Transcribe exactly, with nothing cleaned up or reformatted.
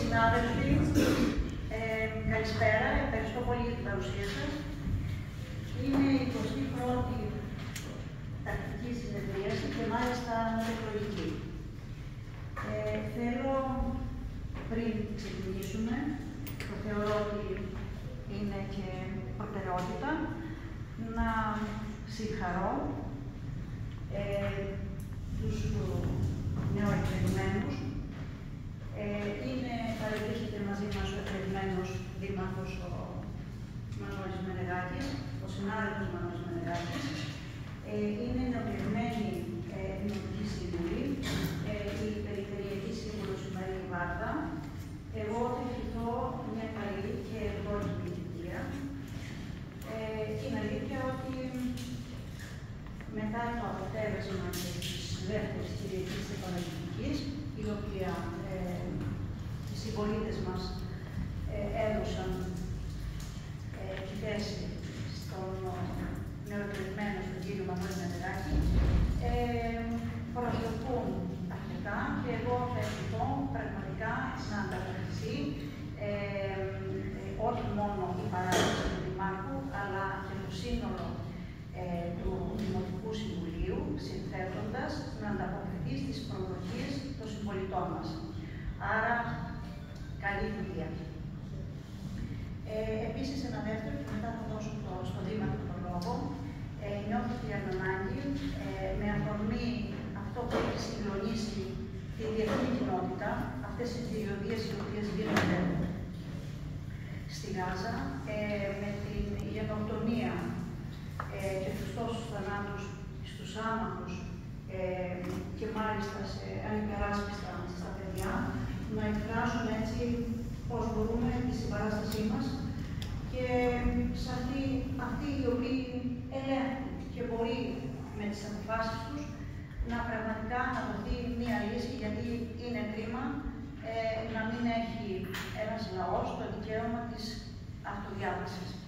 συνάδελφοι, ε, καλησπέρα, ευχαριστώ πολύ για την παρουσία σας. Είναι η εικοστή πρώτη τακτική συνεδρίαση και μάλιστα εκλογική. Ε, θέλω, πριν ξεκινήσουμε, το θεωρώ ότι είναι και προτεραιότητα, να συγχαρώ ε, τους νεοεκλεγμένους. Ε, είναι, παρευρίσκεται μαζί μας ο εκλεγμένος δήμαρχος ο Μανώλης Μενεγάκης, ο συνάδελφος Μανώλης Μενεγάκης. Ε, είναι νεοεκλεγμένη ε, δημοτική σύμβουλη, ε, η περιφερειακή σύμβουλος η Μαρία Βάρδα. Εγώ θα ευχηθώ μια καλή και ευγόνιμη θητεία. Ε, είναι αλήθεια ότι μετά το αποτέλεσμα της δεύτερης Κυριακής Επαναληπτικής, η οποία ε, οι συμπολίτες μας ε, έδωσαν ε, τη θέση στον νεοεκλεγμένο, στον κύριο Μανώλη Μενεγάκη, ε, προσδοκούν αρκετά και εγώ θα ευχηθώ πραγματικά να ανταποκριθεί ε, ε, όχι μόνο η παράδοση του Δημάρχου, αλλά και το σύνολο ε, του Δημοτικού Συμβουλίου, συνθέτοντας να ανταποκριθεί στις προσδοκίες των συμπολιτών μας. Άρα, καλή δουλειά. Ε, επίσης, ένα δεύτερο, και μετά θα δώσω το, στον Δήμαρχο τον λόγο, ε, νιώθω την ανάγκη, ε, με αφορμή αυτό που έχει συγκλονίσει τη διεθνή κοινότητα, αυτές οι διωδίες οι οποίες γίνονται στη Γάζα, ε, με την γενοκτονία ε, και τους τόσους θανάτους στους άμαχους ε, και μάλιστα σε ανυπεράσπιστα στα παιδιά, να εκφράσουμε έτσι πώς μπορούμε τη συμπαράστασή μας και σε αυτοί, αυτοί οι οποίοι ελέγχουν και μπορεί με τις αποφάσεις τους να πραγματικά να δοθεί μία λύση, γιατί είναι κρίμα ε, να μην έχει ένας λαός το δικαίωμα της αυτοδιάθεσης.